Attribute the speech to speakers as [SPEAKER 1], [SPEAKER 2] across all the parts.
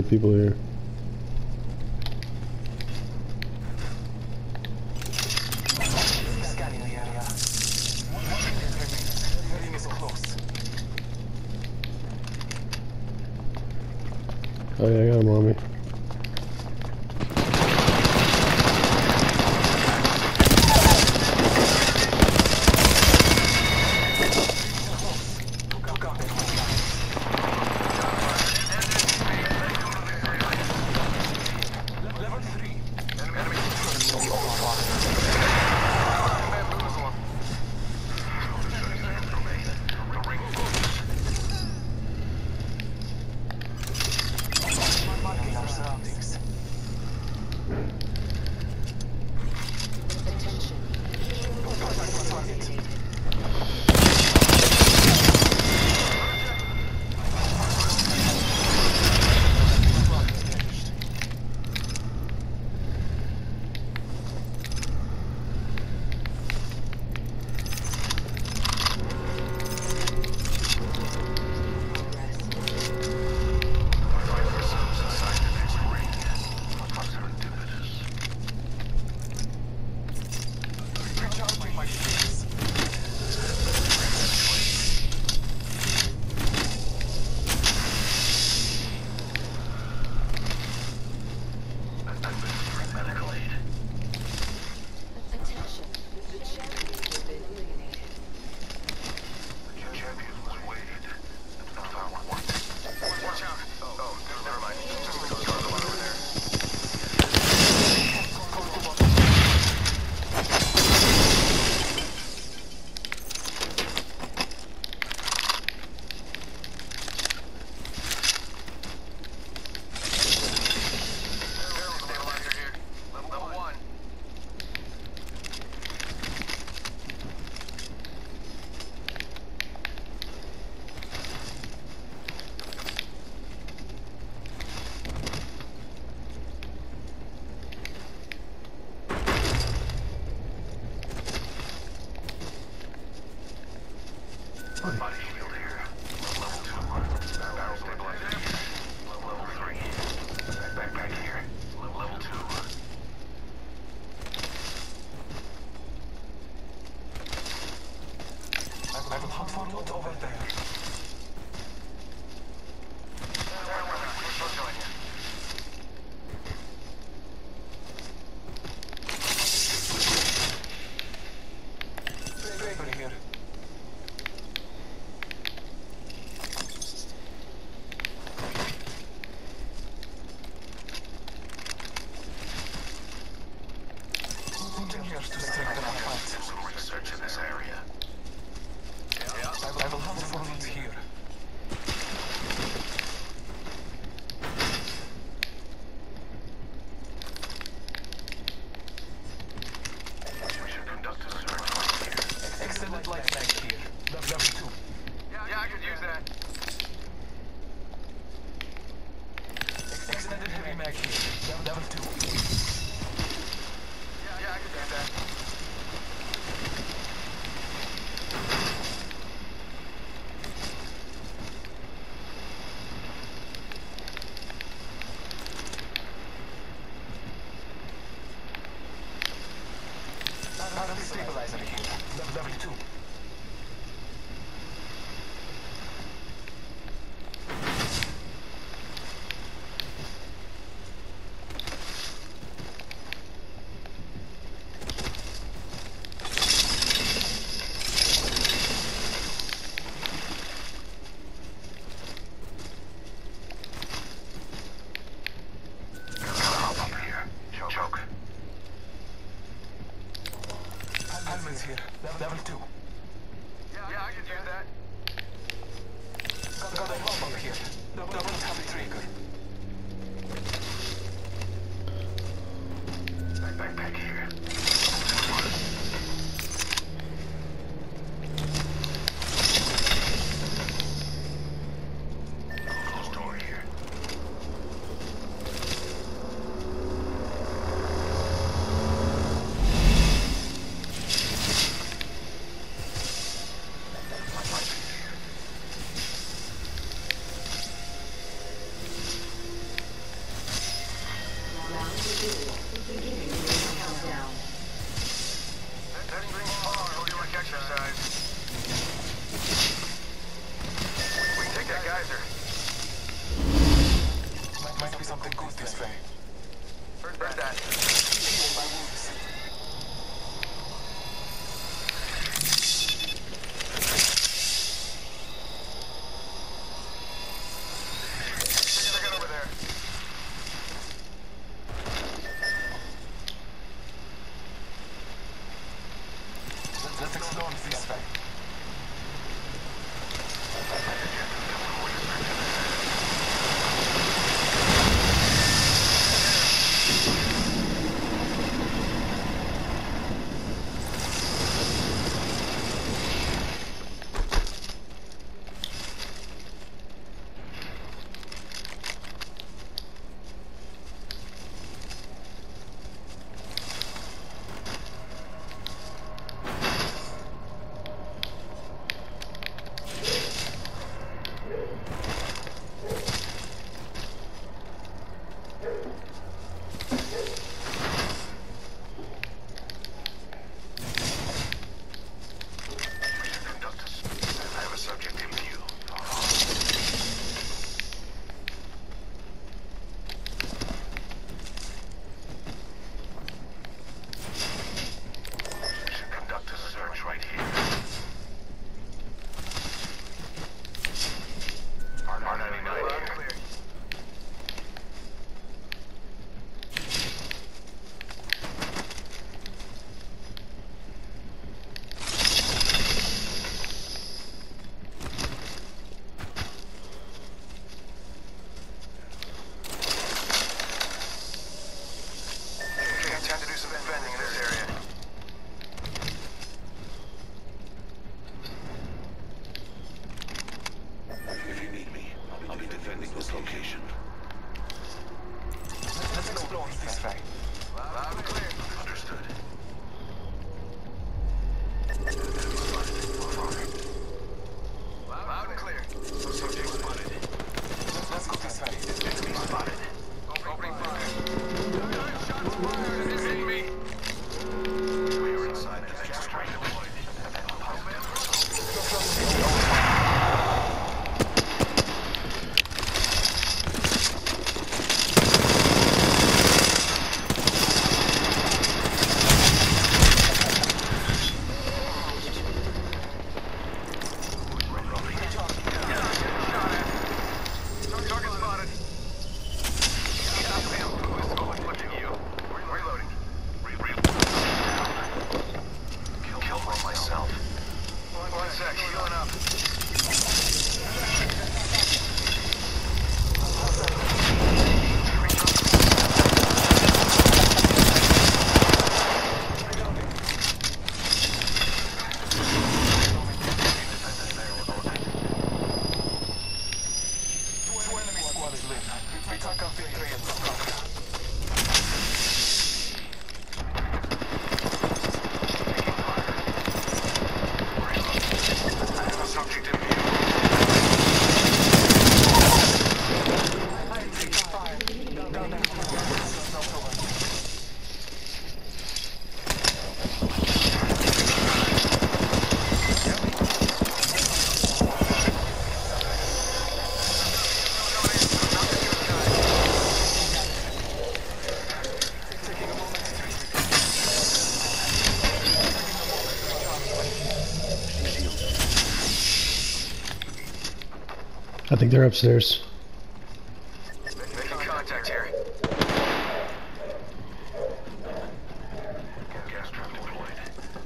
[SPEAKER 1] dead people here.
[SPEAKER 2] Scanning the area. 1 minute remains. The ring is close.
[SPEAKER 1] Oh yeah, I got him on me.
[SPEAKER 3] Body shield here. Level 2. Barrel stabilizer here. Level 3. Backpack here. Level 2.
[SPEAKER 2] I will hunt for loot over there.
[SPEAKER 3] We'll join you.
[SPEAKER 2] Draper here. To strengthen our fight.
[SPEAKER 3] Some research in this area.
[SPEAKER 2] I will hunt for loot here.
[SPEAKER 3] We should conduct a search right here.
[SPEAKER 2] Extended light mag here. Level 2.
[SPEAKER 3] Yeah, I could use that.
[SPEAKER 2] Extended heavy mag here. Level 2.
[SPEAKER 3] Yeah, I could use that.
[SPEAKER 2] Barrel stabilizer here. Level 2.
[SPEAKER 3] Hop up here. Choke.
[SPEAKER 2] Helmets here. Level 2.
[SPEAKER 1] I think they're upstairs.
[SPEAKER 3] Making contact here. Gas trap deployed.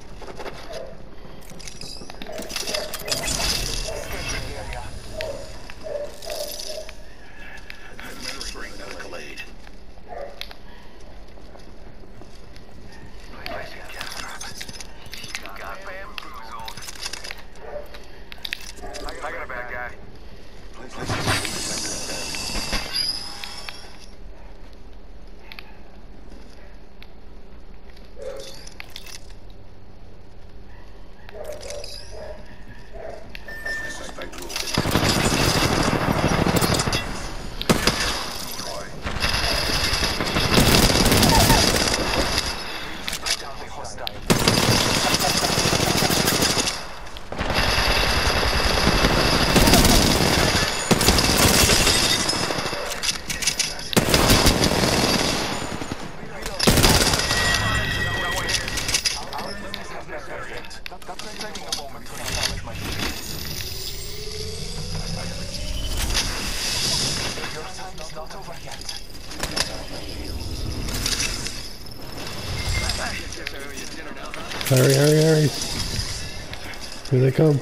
[SPEAKER 3] Administering medical aid. Placing gas trap. Got bamboozled. I got a bad guy. Suspect moved in.
[SPEAKER 1] Hurry, hurry, hurry. Here they come.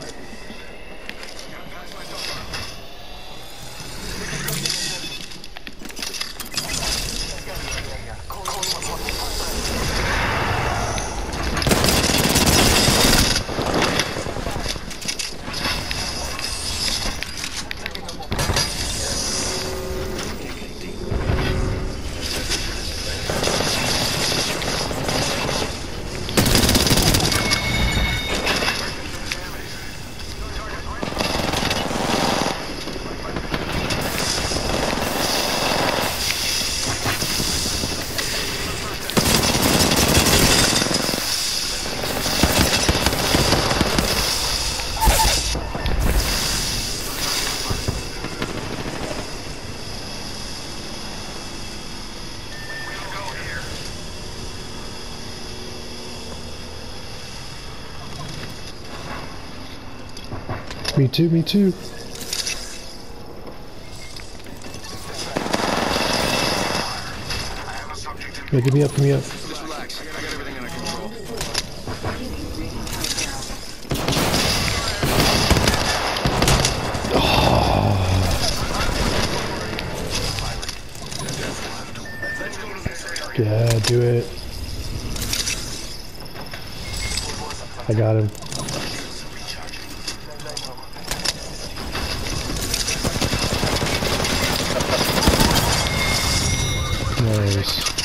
[SPEAKER 1] Me too, me too. Yeah, get me up, get me up.
[SPEAKER 3] Just relax. I got everything under control.
[SPEAKER 1] Yeah, do it. I got him. Nice.